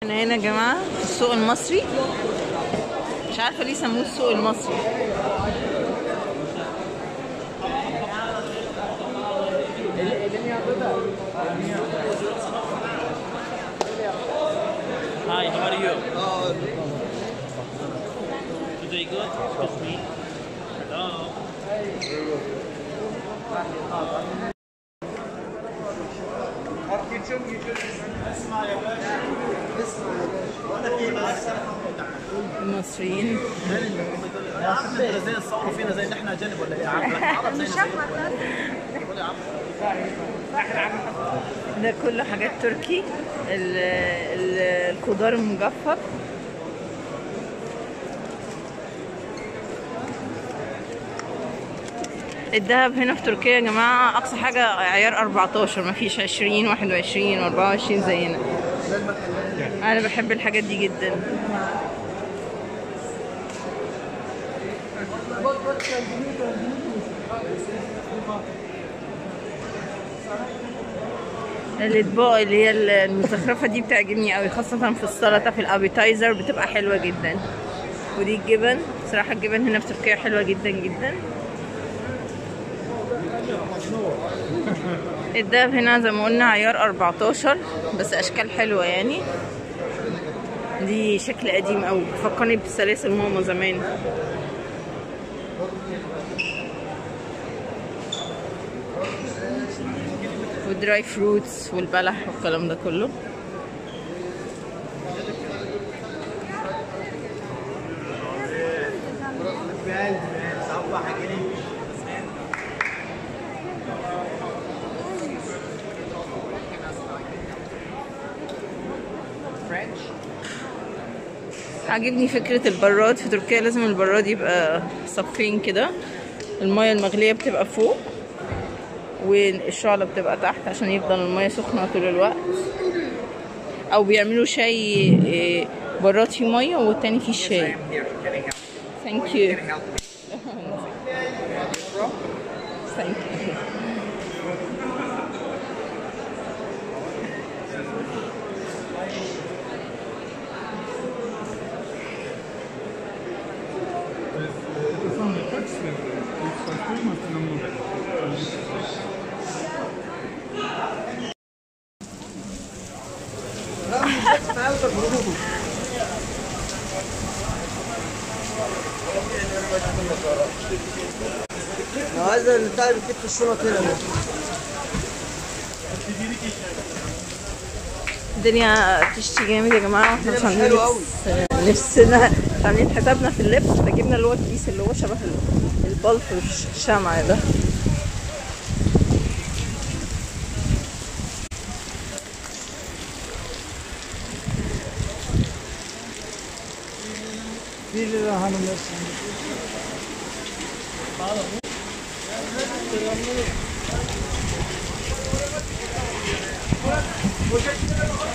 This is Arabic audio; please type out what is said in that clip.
احنا هنا يا جماعه في السوق المصري، مش عارفه ليه سموه السوق المصري. Hi, how are you? Today good? Excuse me. Hello. المصريين يا عم انت زي تصوروا فينا زي ان احنا اجانب ولا ايه يا عم؟ العرب زي ده كله حاجات تركي. الخضار المجفف. الدهب هنا في تركيا يا جماعة أقصى حاجة عيار 14، مفيش 20 21 24 زينا. أنا بحب الحاجات دي جدا. الاطباق اللي هي المزخرفه دي بتعجبني قوي، خاصه في السلطه، في الابيتايزر بتبقى حلوه جدا. ودي الجبن، صراحه الجبن هنا في تركيا حلوه جدا جدا. الدهب هنا زي ما قلنا عيار 14، بس اشكال حلوه يعني. دي شكل قديم قوي، بتفكرني بسلاسل ماما زمان. والدراي فروتس والبلح والكلام ده كله. عاجبني فكرة البراد في تركيا. لازم البراد يبقى صفين كده، المية المغلية بتبقى فوق والشعلة بتبقى تحت عشان يفضل المية سخنة طول الوقت. او بيعملوا شاي براد فيه مية والتاني فيه شاي. ثانك يو. ثانك يو. عايز البتاع اللي بتكتب الشنط هنا. الدنيا بتشتي جامد يا جماعه، واحنا مش عاملين نفسنا، مش عاملين حسابنا في اللبس، فجبنا اللي هو الكيس اللي هو شبه البلط الشمع ده. Bir lira hanımlar. Sağ olun.